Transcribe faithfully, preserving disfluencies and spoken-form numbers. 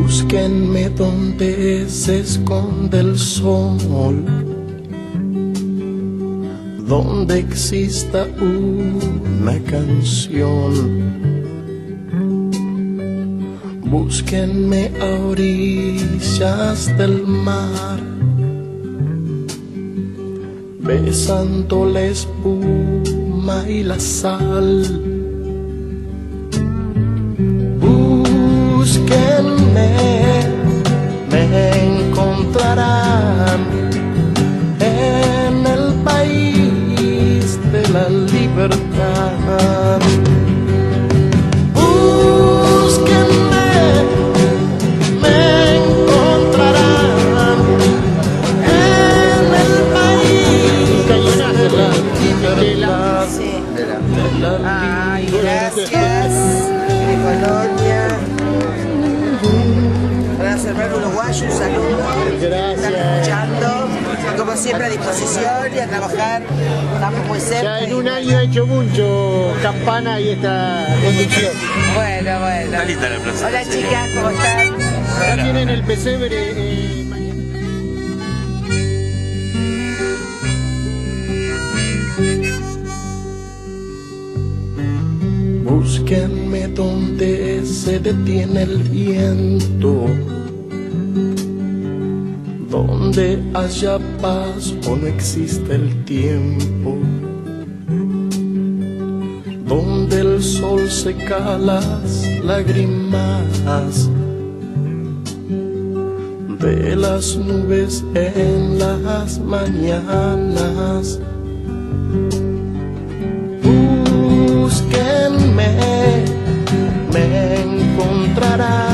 Búsquenme donde se esconde el sol, donde exista una canción. Búsquenme a orillas del mar, besando la espuma y la sal. Búsquenme, me encontrarán en el país de la libertad. Búsquenme, me encontrarán en el país de la libertad. Sí. De la Ay, libertad. gracias, de Colonia. Gracias, hermano uruguayo, un saludo. Gracias. Están escuchando, como siempre a disposición y a trabajar. Estamos muy cerca. Ya en un año he hecho mucho campana y esta conducción. Bueno, bueno. Está linda la plaza. Hola chicas, ¿cómo están? Ya tienen el pesebre eh, mañana. Búsquenme donde se detiene el viento, donde haya paz o no existe el tiempo, donde el sol seca las lágrimas de las nubes en las mañanas. Búsquenme, me encontrarán